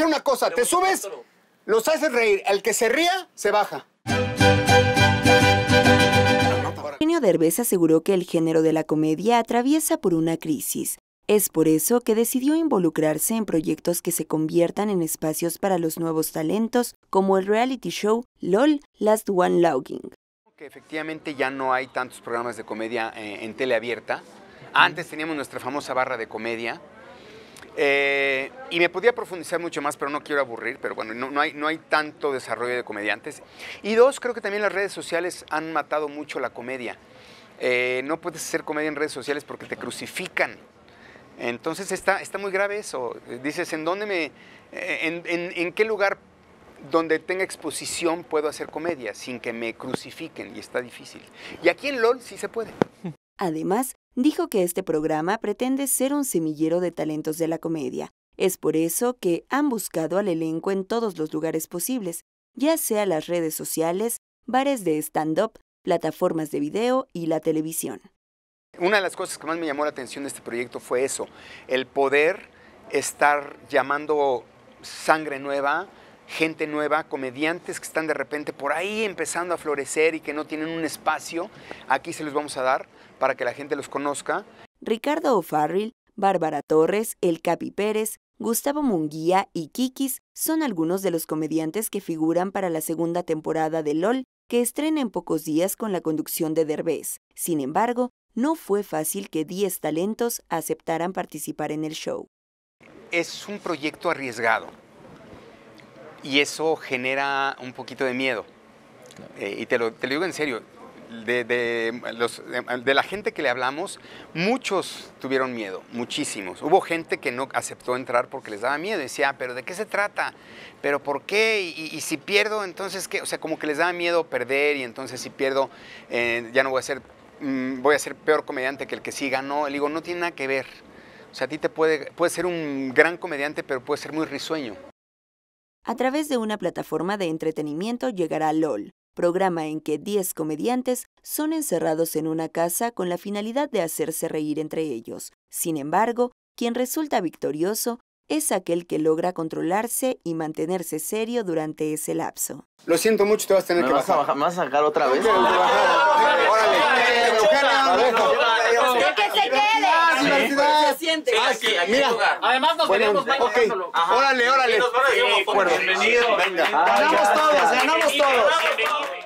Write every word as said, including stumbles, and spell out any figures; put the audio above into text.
hacer una cosa, te subes, los haces reír, el que se ría, se baja. Eugenio Derbez aseguró que el género de la comedia atraviesa por una crisis. Es por eso que decidió involucrarse en proyectos que se conviertan en espacios para los nuevos talentos, como el reality show LOL Last One Laughing. Que efectivamente ya no hay tantos programas de comedia eh, en tele abierta. Antes teníamos nuestra famosa barra de comedia. Eh, y me podía profundizar mucho más, pero no quiero aburrir, pero bueno, no, no, hay, no hay tanto desarrollo de comediantes. Y dos, creo que también las redes sociales han matado mucho la comedia. Eh, no puedes hacer comedia en redes sociales porque te crucifican. Entonces está, está muy grave eso. Dices, ¿en dónde me, en, en, en qué lugar donde tenga exposición puedo hacer comedia sin que me crucifiquen? Y está difícil. Y aquí en LOL sí se puede. Además, dijo que este programa pretende ser un semillero de talentos de la comedia. Es por eso que han buscado al elenco en todos los lugares posibles, ya sea las redes sociales, bares de stand-up, plataformas de video y la televisión. Una de las cosas que más me llamó la atención de este proyecto fue eso, el poder estar llamando sangre nueva, gente nueva, comediantes que están de repente por ahí empezando a florecer y que no tienen un espacio. Aquí se los vamos a dar para que la gente los conozca. Ricardo O'Farrill, Bárbara Torres, El Capi Pérez, Gustavo Munguía y Kikis son algunos de los comediantes que figuran para la segunda temporada de LOL, que estrena en pocos días con la conducción de Derbez. Sin embargo, no fue fácil que diez talentos aceptaran participar en el show. Es un proyecto arriesgado y eso genera un poquito de miedo. Eh, y te lo, te lo digo en serio, de, de, los, de, de la gente que le hablamos, muchos tuvieron miedo, muchísimos. Hubo gente que no aceptó entrar porque les daba miedo. Decía, ah, ¿pero de qué se trata? ¿Pero por qué? Y, y si pierdo, entonces, ¿qué? O sea, como que les daba miedo perder y entonces si pierdo, eh, ya no voy a ser... voy a ser peor comediante que el que sí ganó. Le digo, no tiene nada que ver. O sea, a ti te puede, puede ser un gran comediante, pero puede ser muy risueño. A través de una plataforma de entretenimiento llegará LOL, programa en que diez comediantes son encerrados en una casa con la finalidad de hacerse reír entre ellos. Sin embargo, quien resulta victorioso es aquel que logra controlarse y mantenerse serio durante ese lapso. Lo siento mucho, te vas a tener ¿Me que vas bajar. A bajar. ¿Me vas a sacar otra vez? ¡Órale! ¡Que se quede! ¡Diversidad! Se siente. Aquí, aquí, Mira. Además nos Bueno, tenemos baños. okay. Órale, órale. Bienvenido. Venga. Ganamos todos, ganamos todos.